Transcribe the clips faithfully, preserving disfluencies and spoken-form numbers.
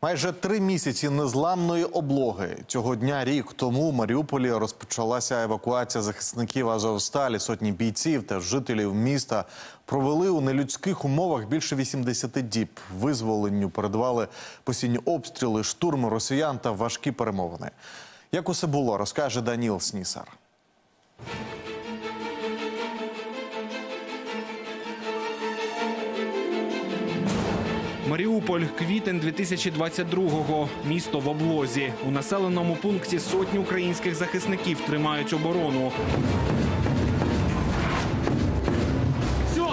Майже три місяці незламної облоги. Цього дня рік тому у Маріуполі розпочалася евакуація захисників Азовсталі. Сотні бійців та жителів міста провели у нелюдських умовах більше вісімдесяти діб. Визволенню передавали постійні обстріли, штурми росіян та важкі перемовини. Як усе було, розкаже Даніл Снісар. Маріуполь, квітень дві тисячі двадцять другого. Місто в облозі. У населеному пункті сотні українських захисників тримають оборону. Все!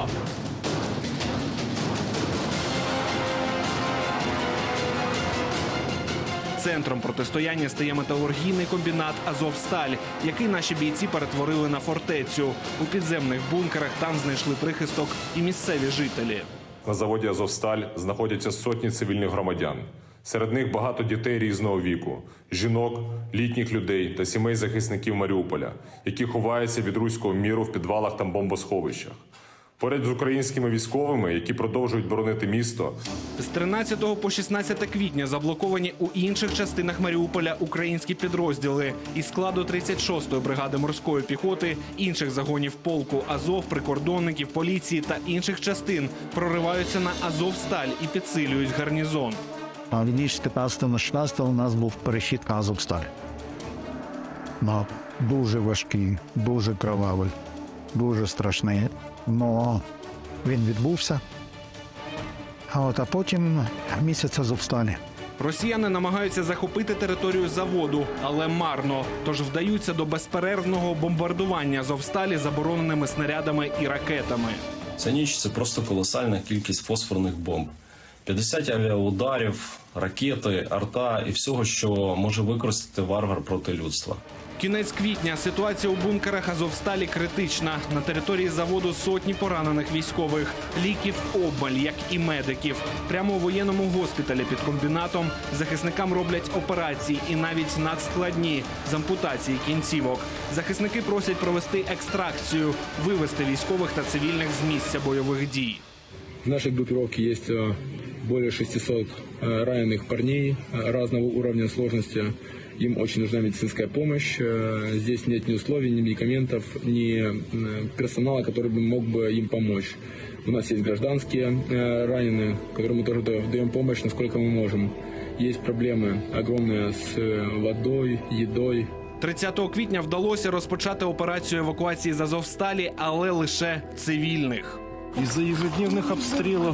Центром протистояння стає металургійний комбінат «Азовсталь», який наші бійці перетворили на фортецю. У підземних бункерах там знайшли прихисток і місцеві жителі. На заводі «Азовсталь» знаходяться сотні цивільних громадян. Серед них багато дітей різного віку, жінок, літніх людей та сімей захисників Маріуполя, які ховаються від руського міру в підвалах та бомбосховищах. Поряд з українськими військовими, які продовжують боронити місто. З тринадцятого по шістнадцяте квітня заблоковані у інших частинах Маріуполя українські підрозділи із складу тридцять шостої бригади морської піхоти, інших загонів полку Азов, прикордонників, поліції та інших частин прориваються на Азовсталь і підсилюють гарнізон. Від дві тисячі п'ятнадцятого на шістнадцятий у нас був перехід на Азовсталь. No, дуже важкий, дуже кровавий, дуже страшний. Но він відбувся, а, от, а потім місяць Азовсталі. Росіяни намагаються захопити територію заводу, але марно. Тож вдаються до безперервного бомбардування Азовсталі забороненими снарядами і ракетами. Ця ніч – це просто колосальна кількість фосфорних бомб. п'ятдесят авіаударів, ракети, арта і всього, що може використати варвар проти людства. Кінець квітня. Ситуація у бункерах Азовсталі критична. На території заводу сотні поранених військових. Ліків обмаль, як і медиків. Прямо у воєнному госпіталі під комбінатом захисникам роблять операції і навіть надскладні з ампутації кінцівок. Захисники просять провести екстракцію, вивести військових та цивільних з місця бойових дій. В нашей группировке есть более шестисот раненых парней разного уровня сложности. Им очень нужна медицинская помощь. Здесь нет ни условий, ни медикаментов, ни персонала, который бы мог бы им помочь. У нас есть гражданские раненые, которым мы тоже даем помощь, насколько мы можем. Есть проблемы огромные с водой, едой. тридцятого квітня вдалося розпочати операцію евакуації з Азовсталі, але лише цивільних. Из-за ежедневных обстрелов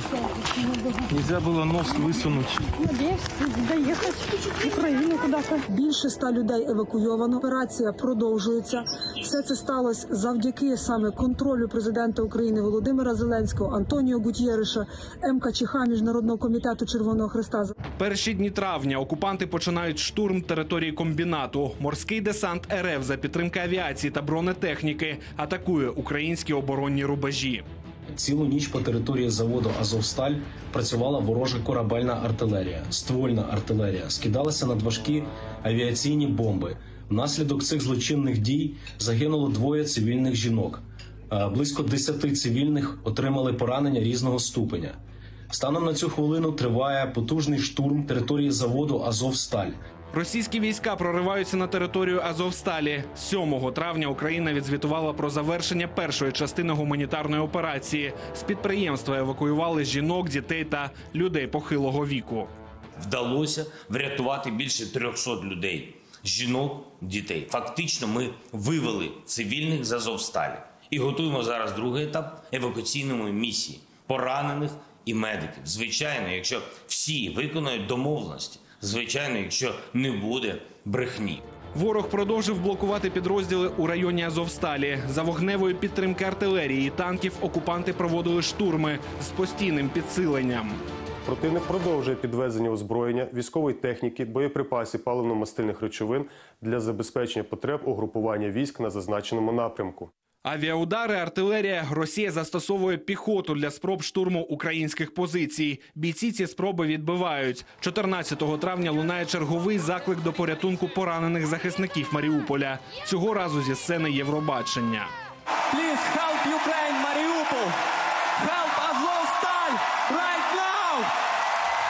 нельзя было нос высунуть. Надеюсь доїхати в Україну куди-то. Більше ста людей евакуйовано. Операція продовжується. Все це сталося завдяки саме контролю президента України Володимира Зеленського, Антоніо Гутьєреша, ем ка че ха Міжнародного комітету Червоного Хреста. Перші дні травня окупанти починають штурм території комбінату. Морський десант ер еф за підтримки авіації та бронетехніки атакує українські оборонні рубежі. Цілу ніч по території заводу «Азовсталь» працювала ворожа корабельна артилерія, ствольна артилерія, скидалися надважкі авіаційні бомби. Внаслідок цих злочинних дій загинуло двоє цивільних жінок. Близько десяти цивільних отримали поранення різного ступеня. Станом на цю хвилину триває потужний штурм території заводу «Азовсталь». Російські війська прориваються на територію Азовсталі. сьомого травня Україна відзвітувала про завершення першої частини гуманітарної операції. З підприємства евакуювали жінок, дітей та людей похилого віку. Вдалося врятувати більше трьохсот людей, жінок, дітей. Фактично ми вивели цивільних з Азовсталі і готуємо зараз другий етап евакуаційної місії – поранених і медиків. Звичайно, якщо всі виконують домовленості. Звичайно, якщо не буде брехні. Ворог продовжив блокувати підрозділи у районі Азовсталі. За вогневої підтримки артилерії і танків окупанти проводили штурми з постійним підсиленням. Противник продовжує підвезення озброєння, військової техніки, боєприпасів, паливно-мастильних речовин для забезпечення потреб угрупування військ на зазначеному напрямку. Авіаудари, артилерія. Росія застосовує піхоту для спроб штурму українських позицій. Бійці ці спроби відбивають. чотирнадцятого травня лунає черговий заклик до порятунку поранених захисників Маріуполя. Цього разу зі сцени Євробачення. Please help Ukraine, Mariupol! Help Azovstal! Right now!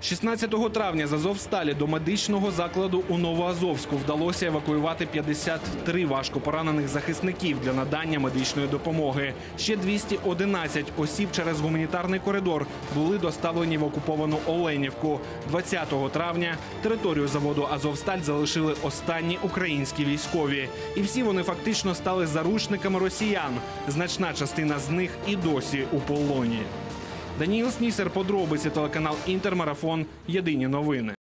шістнадцятого травня з Азовсталі до медичного закладу у Новоазовську вдалося евакуювати п'ятдесят три важкопоранених захисників для надання медичної допомоги. Ще двісті одинадцять осіб через гуманітарний коридор були доставлені в окуповану Оленівку. двадцятого травня територію заводу «Азовсталь» залишили останні українські військові. І всі вони фактично стали заручниками росіян. Значна частина з них і досі у полоні. Даніїл Снісер, подробиці, телеканал «Інтермарафон», єдині новини.